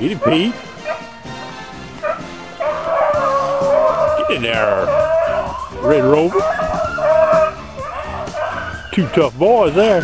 Get it, Pete. Get in there, Red Rover. Two tough boys there.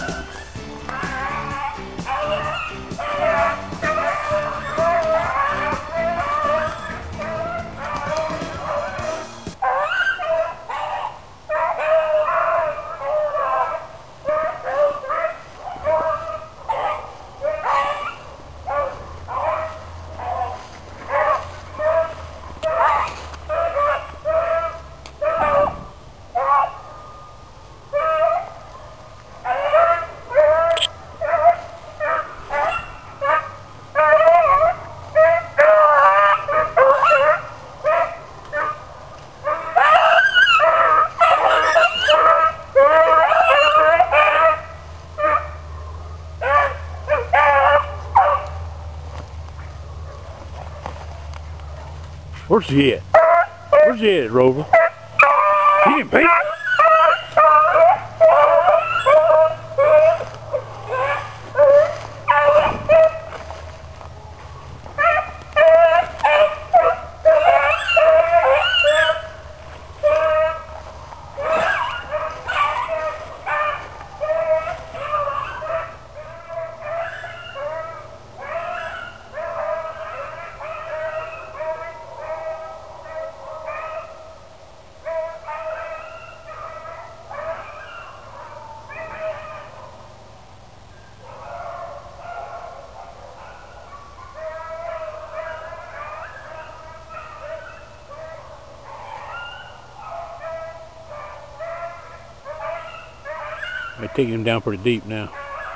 Where's he at? Where's he at, Rover? Get him, Pete. I'm taking him down pretty deep now.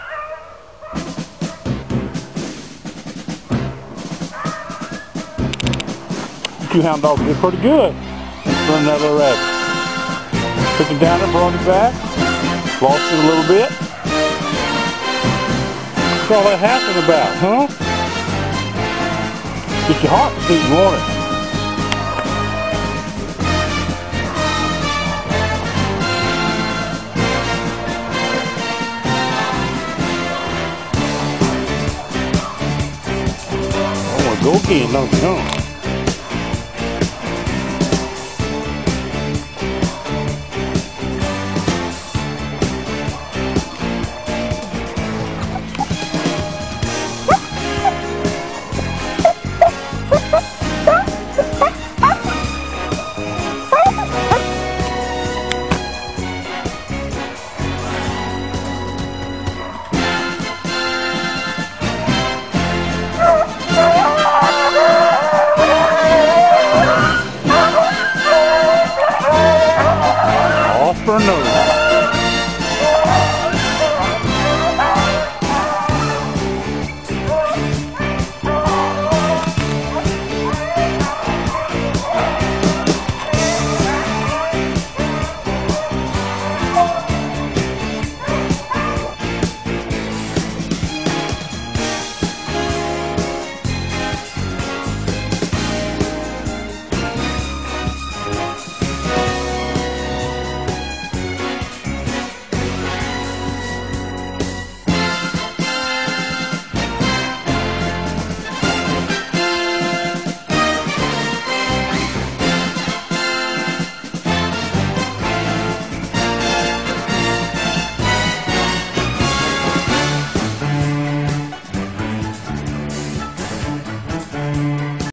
Two hound dogs did pretty good. Run another rabbit. Took him down and brought him back. Lost it a little bit. What's all that happening about, huh? Get your heart beating, won't it? Go again, don't you?